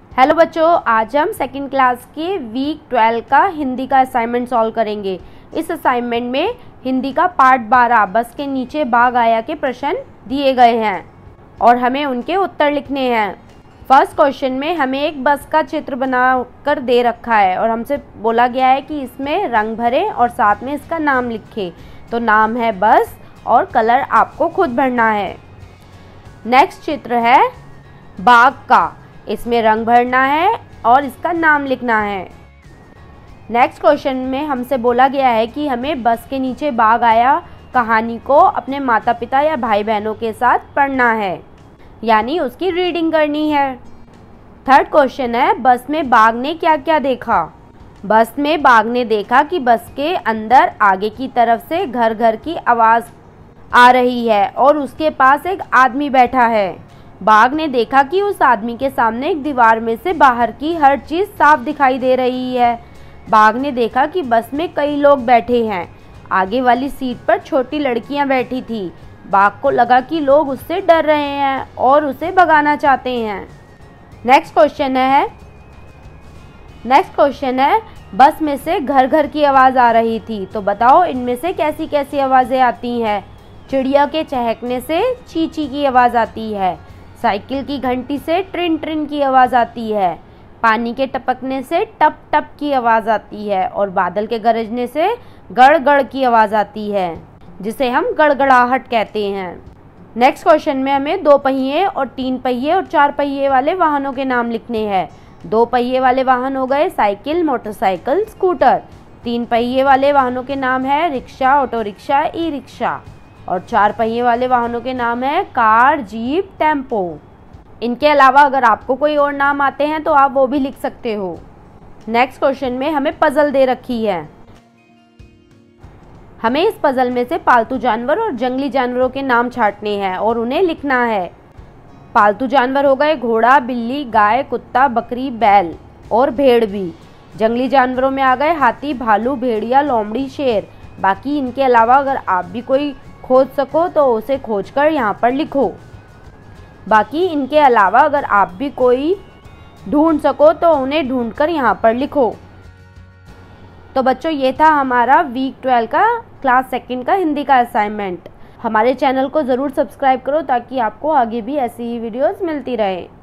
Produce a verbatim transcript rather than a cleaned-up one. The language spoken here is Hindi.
हेलो बच्चों, आज हम सेकंड क्लास के वीक ट्वेल्व का हिंदी का असाइनमेंट सॉल्व करेंगे। इस असाइनमेंट में हिंदी का पार्ट बारह बस के नीचे बाघ आया के प्रश्न दिए गए हैं और हमें उनके उत्तर लिखने हैं। फर्स्ट क्वेश्चन में हमें एक बस का चित्र बना कर दे रखा है और हमसे बोला गया है कि इसमें रंग भरें और साथ में इसका नाम लिखें। तो नाम है बस और कलर आपको खुद भरना है। नेक्स्ट चित्र है बाघ का, इसमें रंग भरना है और इसका नाम लिखना है। नेक्स्ट क्वेश्चन में हमसे बोला गया है कि हमें बस के नीचे बाघ आया कहानी को अपने माता पिता या भाई बहनों के साथ पढ़ना है, यानी उसकी रीडिंग करनी है। थर्ड क्वेश्चन है बस में बाघ ने क्या क्या देखा। बस में बाघ ने देखा कि बस के अंदर आगे की तरफ से घर घर की आवाज़ आ रही है और उसके पास एक आदमी बैठा है। बाघ ने देखा कि उस आदमी के सामने एक दीवार में से बाहर की हर चीज़ साफ दिखाई दे रही है। बाघ ने देखा कि बस में कई लोग बैठे हैं। आगे वाली सीट पर छोटी लड़कियां बैठी थी। बाघ को लगा कि लोग उससे डर रहे हैं और उसे भगाना चाहते हैं। नेक्स्ट क्वेश्चन है नेक्स्ट क्वेश्चन है बस में से घर घर की आवाज़ आ रही थी। तो बताओ इनमें से कैसी कैसी आवाज़ें आती हैं। चिड़िया के चहकने से ची ची की आवाज़ आती है, साइकिल की घंटी से ट्रिन ट्रिन की आवाज़ आती है, पानी के टपकने से टप टप की आवाज़ आती है और बादल के गरजने से गड़ गड़ की आवाज़ आती है, जिसे हम गड़गड़ाहट कहते हैं। नेक्स्ट क्वेश्चन में हमें दो पहिए और तीन पहिए और चार पहिए वाले वाहनों के नाम लिखने हैं। दो पहिए वाले वाहन हो गए साइकिल, मोटरसाइकिल, स्कूटर। तीन पहिए वाले वाहनों के नाम है rickshaw, auto rickshaw, E rickshaw. और चार पहिए वाले वाहनों के नाम है कार, जीप, टेम्पो। इनके अलावा अगर आपको कोई और नाम आते हैं तो आप वो भी लिख सकते हो। नेक्स्ट क्वेश्चन में हमें पजल दे रखी है। हमें इस पजल में से पालतू जानवर और जंगली जानवरों के नाम छांटने हैं और उन्हें लिखना है। पालतू जानवर हो गए घोड़ा, बिल्ली, गाय, कुत्ता, बकरी, बैल और भेड़ भी। जंगली जानवरों में आ गए हाथी, भालू, भेड़िया, लोमड़ी, शेर। बाकी इनके अलावा अगर आप भी कोई खोज सको तो उसे खोजकर यहाँ पर लिखो। बाकी इनके अलावा अगर आप भी कोई ढूंढ सको तो उन्हें ढूंढकर यहाँ पर लिखो। तो बच्चों, ये था हमारा वीक ट्वेल्व का क्लास सेकंड का हिंदी का असाइनमेंट। हमारे चैनल को ज़रूर सब्सक्राइब करो ताकि आपको आगे भी ऐसी ही वीडियोस मिलती रहे।